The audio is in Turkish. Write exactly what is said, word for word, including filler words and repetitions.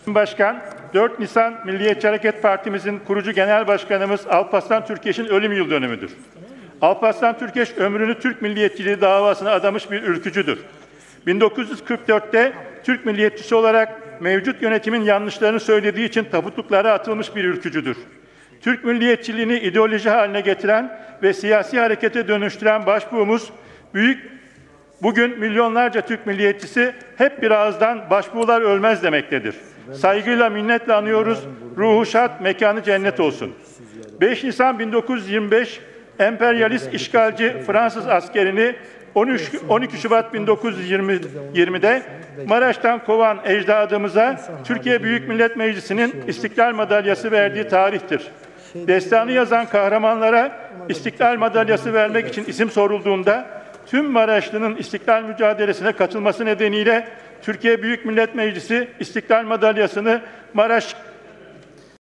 Başkan, dört Nisan Milliyetçi Hareket Partimizin kurucu genel başkanımız Alparslan Türkeş'in ölüm yıl dönümüdür. Alparslan Türkeş ömrünü Türk milliyetçiliği davasına adamış bir ülkücüdür. bin dokuz yüz kırk dört'te Türk milliyetçisi olarak mevcut yönetimin yanlışlarını söylediği için tabutluklara atılmış bir ülkücüdür. Türk milliyetçiliğini ideoloji haline getiren ve siyasi harekete dönüştüren başbuğumuz, büyük bugün milyonlarca Türk milliyetçisi hep bir ağızdan başbuğlar ölmez demektedir. Saygıyla, minnetle anıyoruz. Ruhu şad, mekanı cennet olsun. beş Nisan bin dokuz yüz yirmi beş emperyalist işgalci Fransız askerini on iki Şubat bin dokuz yüz yirmi'de Maraş'tan kovan ecdadımıza Türkiye Büyük Millet Meclisi'nin İstiklal Madalyası verdiği tarihtir. Destanı yazan kahramanlara İstiklal Madalyası vermek için isim sorulduğunda tüm Maraşlı'nın istiklal mücadelesine katılması nedeniyle Türkiye Büyük Millet Meclisi İstiklal Madalyası'nı Maraş